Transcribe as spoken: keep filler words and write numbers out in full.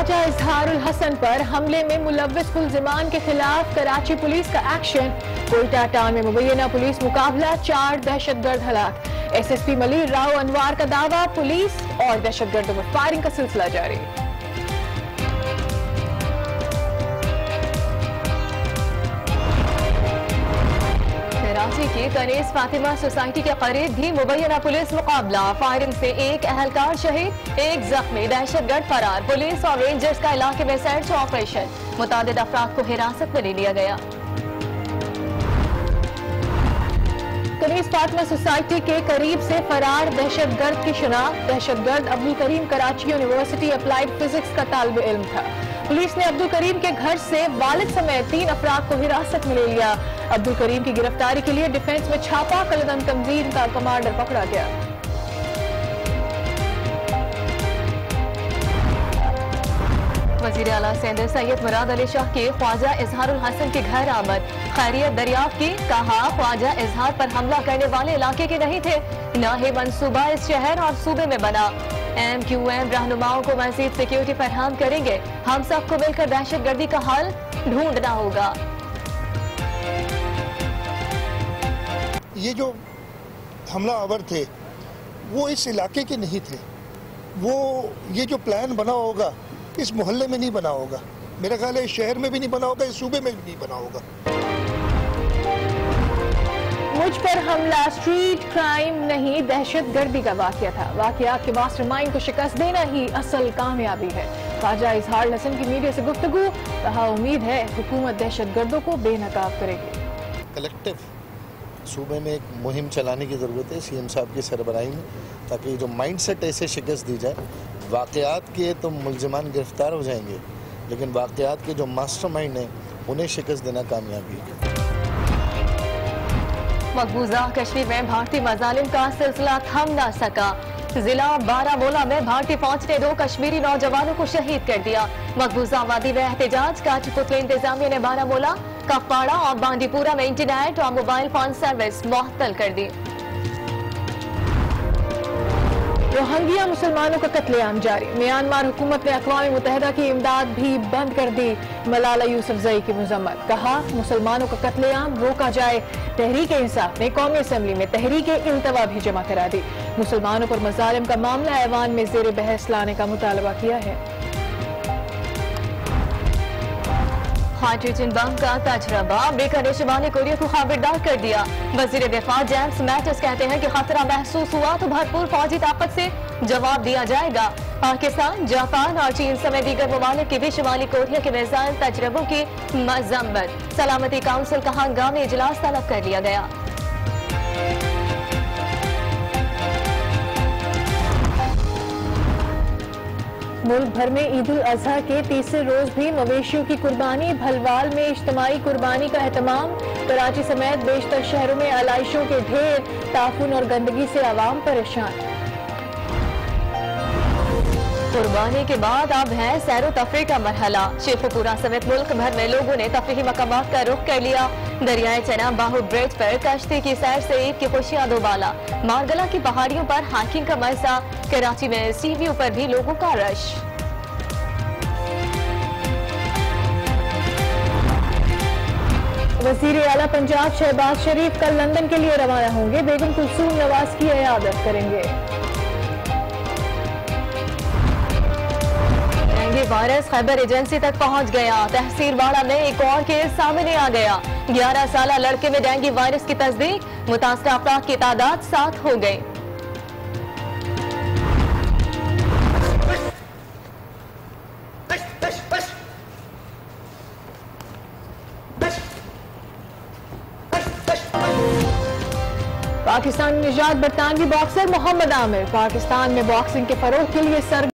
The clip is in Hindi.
ख्वाजा इजहारुल हसन पर हमले में मुलव्विस मुल्जिमान के खिलाफ कराची पुलिस का एक्शन। कोयटा टाउन में मुबैना पुलिस मुकाबला, चार दहशतगर्द हलाक। S S P Malir Rao Anwar का दावा, पुलिस और दहशतगर्दों में फायरिंग का सिलसिला जारी। कराची की कनीज फातिमा सोसाइटी के करीब भी मुबैना पुलिस मुकाबला, फायरिंग से एक अहलकार शहीद, एक जख्मी, दहशतगर्द फरार। पुलिस और रेंजर्स का इलाके में सर्च ऑपरेशन, मुतादिद अफराद को हिरासत में ले लिया गया। कनीज फातिमा सोसाइटी के करीब से फरार दहशतगर्द की शिनाख्त। दहशतगर्द Abdul Karim Karachi university applied physics का तालिब इल्म था। पुलिस ने अब्दुल करीम के घर से वालिद समेत तीन अफराद को हिरासत में ले लिया। अब्दुल करीम की गिरफ्तारी के लिए डिफेंस में छापा, कलदम तंजीम का कमांडर पकड़ा गया। वजीर आला सिंध सैयद मुराद अली शाह के ख्वाजा इजहारुल हसन के घर आमद, खैरियत दरियाफ्त की। कहा, ख्वाजा इजहार पर हमला करने वाले इलाके के नहीं थे, न ही मंसूबा इस शहर और सूबे में बना। एम क्यू एम रहनुमाओं को मजीद सिक्योरिटी फराहम करेंगे। हम सबको मिलकर दहशतगर्दी का हल ढूंढना होगा। ये जो हमला आवर थे वो इस इलाके के नहीं थे। वो ये जो प्लान बना होगा इस मोहल्ले में नहीं बना होगा, मेरा ख्याल है इस शहर में भी नहीं बना होगा, इस सूबे में भी नहीं बना होगा। मुझ पर हमला स्ट्रीट क्राइम नहीं, दहशतगर्दी का वाकया था। वाकयात के मास्टरमाइंड को शिकस्त देना ही असल कामयाबी है। ख्वाजा इजहारुल हसन की मीडिया से गुफ्तगू, कहा उम्मीद है हुकूमत दहशतगर्दों को बेनकाब करेगी। कलेक्टिव सूबे में एक मुहिम चलाने की ज़रूरत है सी एम साहब की सरबराही में, ताकि जो माइंड सेट ऐसे शिकस्त दी जाए। वाकयात के तो मुल्जिमान गिरफ्तार हो जाएंगे, लेकिन वाकयात के जो मास्टरमाइंड हैं उन्हें शिकस्त देना कामयाबी है। मकबूजा कश्मीर में भारतीय मजालिम का सिलसिला थम ना सका। जिला बारामूला में भारतीय फौज ने दो कश्मीरी नौजवानों को शहीद कर दिया। मकबूजा वादी में एहतजाज, काठपुतली इंतजामिया ने बारामूला, कपवाड़ा और बांदीपुरा में इंटरनेट और मोबाइल फोन सर्विस मुअत्तल कर दी। रोहिंग्या मुसलमानों का कत्लेआम जारी, म्यांमार हुकूमत ने अक़वाम मुत्तहिदा की इमदाद भी बंद कर दी। मलाला यूसुफजई की मजम्मत, कहा मुसलमानों का कत्लेआम रोका जाए। तहरीक इंसाफ ने कौमी असम्बली में तहरीक इंतवा भी जमा करा दी। मुसलमानों पर मजालिम का मामला ऐवान में ज़ेर बहस लाने का मुतालबा किया है। हाइड्रोजन बम का तजरबा, अमेरिका ने शुमाली कोरिया को खबरदार कर दिया। वजीर दिफा जेम्स मैटिस कहते हैं कि खतरा महसूस हुआ तो भरपूर फौजी ताकत से जवाब दिया जाएगा। पाकिस्तान, जापान और चीन समेत दीगर ममालिक की भी शुमाली कोरिया के मिसाइल तजरबों की मजम्मत। सलामती काउंसिल का हंगामी इजलास तलब कर लिया गया। मुल्क भर में ईद उल अजहा के तीसरे रोज भी मवेशियों की कुर्बानी, भलवाल में इज्तिमाई कुर्बानी का एहतमाम। कराची समेत बेशतर शहरों में आलाइशों के ढेर, ताफून और गंदगी से आवाम परेशान। कुर्बानी के बाद अब है सैरो तफरीह का मरहला। शेखुपुरा समेत मुल्क भर में लोगों ने तफरीही मकामात का रुख कर लिया। दरियाए चना बाहू ब्रिज पर कश्ती की सैर से ईद की खुशियां दोबाला। मारगला की पहाड़ियों पर हाइकिंग का मजा, कराची में सी व्यू पर भी लोगों का रश। वजीर आला पंजाब शहबाज शरीफ कल लंदन के लिए रवाना होंगे, बेगम कुलसूम नवाज की इयादत करेंगे। डेंगू वायरस खैबर एजेंसी तक पहुंच गया, तहसील वाड़ा में एक और केस सामने आ गया। ग्यारह साल लड़के में डेंगू वायरस की तस्दीक, मुतासरा अफराद की तादाद सात हो गई। पाकिस्तान में निजात बरतानवी बॉक्सर मोहम्मद आमिर, पाकिस्तान में बॉक्सिंग के फरोग के लिए सर